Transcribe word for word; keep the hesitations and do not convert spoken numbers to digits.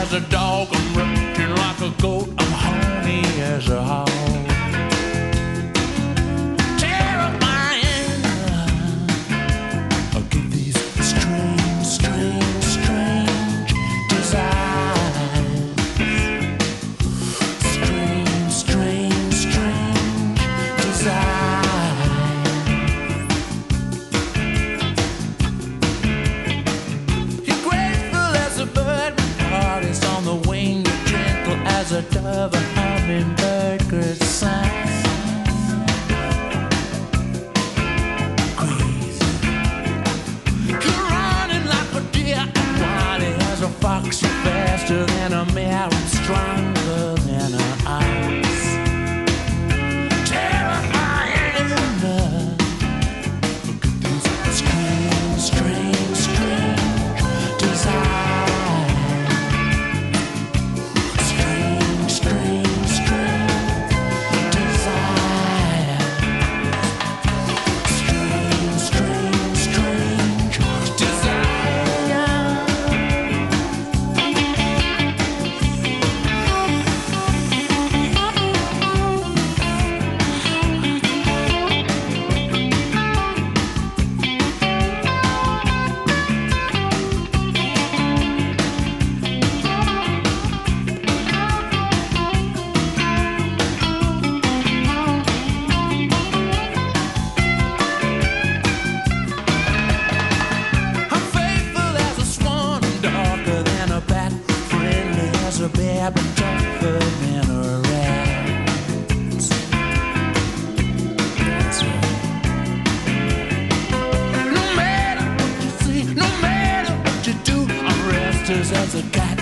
as a dog, I'm raging like a goat, I'm horny as a hog. Terrifying, I'll give these strange, strange, strange desires. Strange, strange, strange desires. You're graceful as a bird, my heart is on the wing. You're gentle as a dove, a hummingbird could sigh. Crazy, you're running like a deer, I'm wily as a fox. You're faster than a mare, I'm stronger than an ox. Terrifying, look at these strange, strange, strange desires. Strange, strange, strange desires. Strange, strange, strange desires. I'm faithful as a swan, I'm darker than a bat, friendly as a bear, but tougher than a rat. That's right. No matter what you see, no matter what you do, I'm restless as a cat,